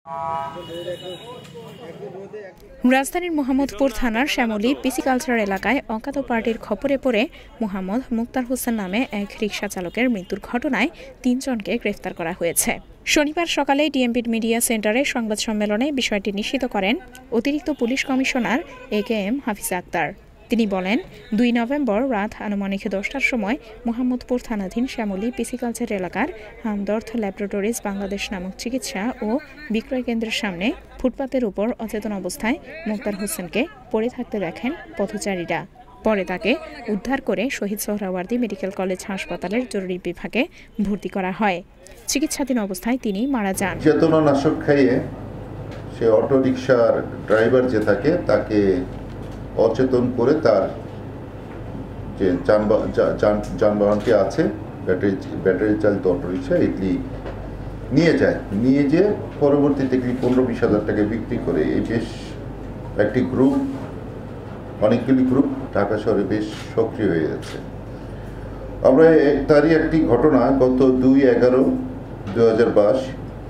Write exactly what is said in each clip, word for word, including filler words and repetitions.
রাজধানীর মোহাম্মদপুর থানার শ্যামলী পিসি কালচার এলাকায় অজ্ঞাত পার্টির খপ্পরে পড়ে মোহাম্মদ মুক্তার হোসেন নামে এক রিকশা চালকের মৃত্যুর ঘটনায় তিনজনকে গ্রেফতার করা হয়েছে। শনিবার সকালে ডিএমপির মিডিয়া সেন্টারে সংবাদ সম্মেলনে বিষয়টি নিশ্চিত করেন অতিরিক্ত police commissioner A K M Hafiz Akhtar. তিনি বলেন, দুই নভেম্বর রাত আনুমানিক দশটার সময় মোহাম্মদপুর থানাধীন শ্যামলী পিসিকালচার এলাকার হামদর্দ ল্যাবরেটরিজ বাংলাদেশ নামক চিকিৎসা ও বিক্রয় কেন্দ্রের সামনে ফুটপাতের উপর অচেতন অবস্থায় মুক্তার হোসেনকে পড়ে থাকতে দেখেন পথচারীরা। পরে তাকে উদ্ধার করে শহীদ সোহরাওয়ার্দী মেডিকেল কলেজ হাসপাতালের জরুরি বিভাগে ভর্তি করা হয়। চিকিৎসাধীন অবস্থায় তিনি মারা যান। চেতনানাশক খাইয়ে সে অটো রিকশার ড্রাইভার যে থাকে তাকে অচেতন করে তার যে যানবাহনটি আছে ব্যাটারি ব্যাটারি চালিত অটোরিকশা এগুলি নিয়ে যায় নিয়ে যে পরবর্তীতে এগুলি পনেরো বিশ হাজার টাকা বিক্রি করে। এই বেশ একটি গ্রুপ অনেকগুলি গ্রুপ ঢাকা শহরে বেশ সক্রিয় হয়ে যাচ্ছে। আমরা তারই একটি ঘটনা গত দুই এগারো দু হাজার বাইশ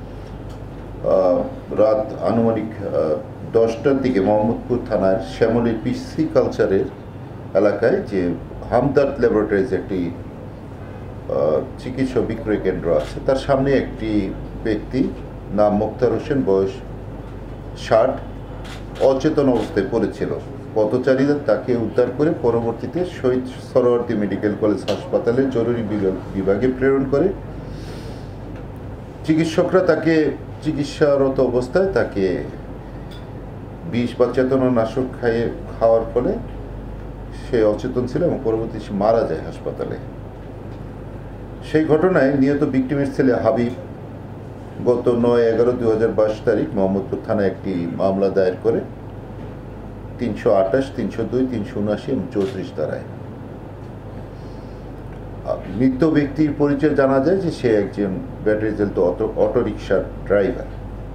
রাত আনুমানিক দশটার দিকে মোহাম্মদপুর থানার শ্যামলী পিসি কালচারের এলাকায় যে হামদর্দ ল্যাবরেটরিজ একটি চিকিৎসা বিক্রয় কেন্দ্র আছে, তার সামনে একটি ব্যক্তি নাম মুক্তার হোসেন, বয়স ষাট, অচেতন অবস্থায় পড়েছিল। পথচারীরা তাকে উদ্ধার করে পরবর্তীতে শহীদ সোহরাওয়ার্দী মেডিকেল কলেজ হাসপাতালে জরুরি বিভাগে প্রেরণ করে। চিকিৎসকরা তাকে চিকিৎসারত অবস্থায় তাকে বিষ বা চেতনানাশক খাইয়ে খাওয়ার ফলে সে অচেতন ছিল এবং পরবর্তী সে মারা যায় হাসপাতালে। সেই ঘটনায় নিহত ভিকটিমের ছেলে হাবিব গত নয় এগারো দু হাজার বাইশ তারিখ মোহাম্মদপুর থানায় একটি মামলা দায়ের করে তিনশো আঠাশ তিনশো দুই তিনশো উনআশি এবং চৌত্রিশ ধারায়। মৃত ব্যক্তির পরিচয় জানা যায় যে সে একজন ব্যাটারি চালিত অটো অটো রিকশার ড্রাইভার।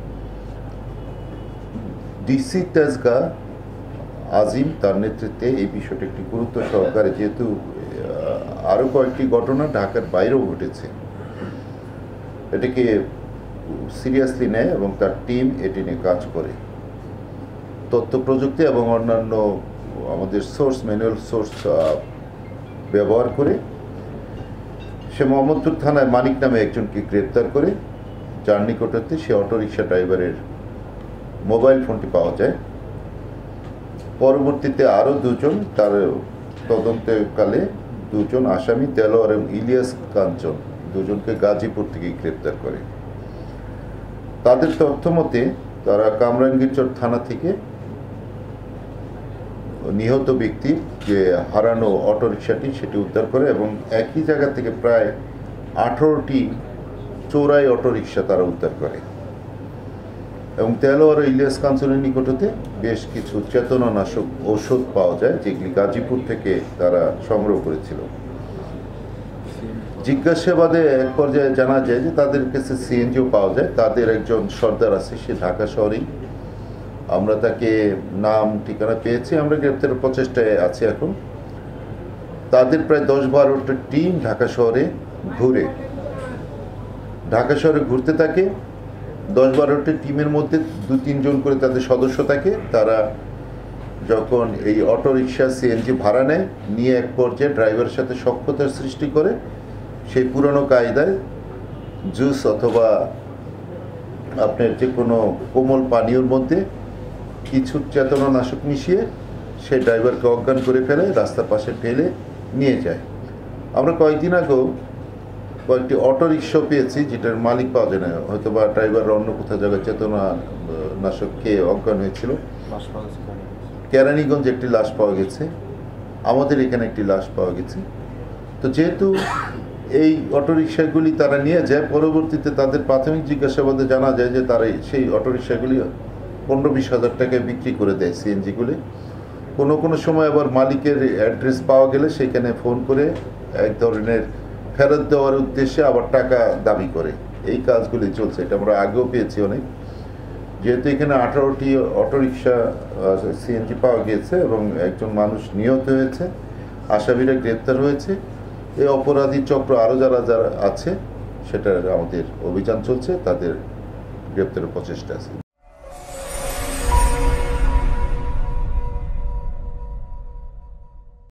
ডিসি তেজগাঁ আজিম তার নেতৃত্বে এই বিষয়টি একটি গুরুত্ব সহকারে, যেহেতু আরও কয়েকটি ঘটনা ঢাকার বাইরেও ঘটেছে, এটাকে সিরিয়াসলি নেয় এবং তার টিম এটি নিয়ে কাজ করে। তথ্য প্রযুক্তি এবং অন্যান্য আমাদের সোর্স ম্যানুয়াল সোর্স ব্যবহার করে সে মোহাম্মদপুর থানায় মানিক নামে একজনকে গ্রেপ্তার করে, যার নিকট হতে সে অটোরিকশা ড্রাইভারের মোবাইল ফোনটি পাওয়া যায়। পরবর্তীতে আরও দুজন তার তদন্তকালে দুজন আসামি দেলোয়ার এবং ইলিয়াস কাঞ্চন দুজনকে গাজীপুর থেকে গ্রেপ্তার করে। তাদের তথ্য মতে তারা কামরাঙ্গীরচর থানা থেকে নিহত ব্যক্তির যে হারানো অটোরিকশাটি সেটি উদ্ধার করে এবং একই জায়গা থেকে প্রায় আঠারোটি চোরাই অটোরিকশা তারা উদ্ধার করে এবং দেলোয়ার ও ইলিয়াস কাঞ্চনের নিকট হতে বেশ কিছু চেতনানাশক ঔষধ পাওয়া যায়, যেগুলি গাজীপুর থেকে তারা সংগ্রহ করেছিল। জিজ্ঞাসাবাদে এক পর্যায়ে জানা যায় যে তাদের কাছে সিএনজিও পাওয়া যায়। তাদের একজন সর্দার আছে, সে ঢাকা শহরেই। আমরা তাকে নাম ঠিকানা পেয়েছি, আমরা গ্রেপ্তারের প্রচেষ্টায় আছি এখন। তাদের প্রায় দশ বারোটা টিম ঢাকা শহরে ঘুরে ঢাকা শহরে ঘুরতে থাকে। দশ বারোটি টিমের মধ্যে দু তিনজন করে তাদের সদস্য থাকে। তারা যখন এই অটোরিকশা সিএনজি ভাড়া নেয়, নিয়ে এক পর্যায়ে ড্রাইভারের সাথে সখ্যতার সৃষ্টি করে সেই পুরনো কায়দায় জুস অথবা আপনার যে কোনো কোমল পানীয়র মধ্যে কিছু চেতনানাশক মিশিয়ে সেই ড্রাইভারকে অজ্ঞান করে ফেলে, রাস্তার পাশে ফেলে নিয়ে যায়। আমরা কয়েকদিন আগেও কয়েকটি অটোরিকশা পেয়েছি যেটার মালিক পাওয়া যায় না, হয়তো বা ড্রাইভার অন্য কোথাও জায়গায় চেতনানাশক খেয়ে অজ্ঞান হয়েছিল। কেরানীগঞ্জ একটি লাশ পাওয়া গেছে, আমাদের এখানে একটি লাশ পাওয়া গেছে। তো যেহেতু এই অটোরিকশাগুলি তারা নিয়ে যায়, পরবর্তীতে তাদের প্রাথমিক জিজ্ঞাসাবাদে জানা যায় যে তারা সেই অটোরিকশাগুলি পনেরো বিশ হাজার টাকায় বিক্রি করে দেয় সিএনজিগুলি। কোনো কোনো সময় আবার মালিকের অ্যাড্রেস পাওয়া গেলে সেখানে ফোন করে এক ধরনের ফেরত দেওয়ার উদ্দেশ্যে আবার টাকা দাবি করে। এই কাজগুলি চলছে, এটা আমরা আগেও পেয়েছি অনেক। যেহেতু এখানে আঠারোটি অটোরিকশা সিএনজি পাওয়া গিয়েছে এবং একজন মানুষ নিহত হয়েছে, আসামিরা গ্রেপ্তার হয়েছে, এই অপরাধী চক্র আরও যারা যারা আছে সেটার আমাদের অভিযান চলছে, তাদের গ্রেপ্তারের প্রচেষ্টা আছে।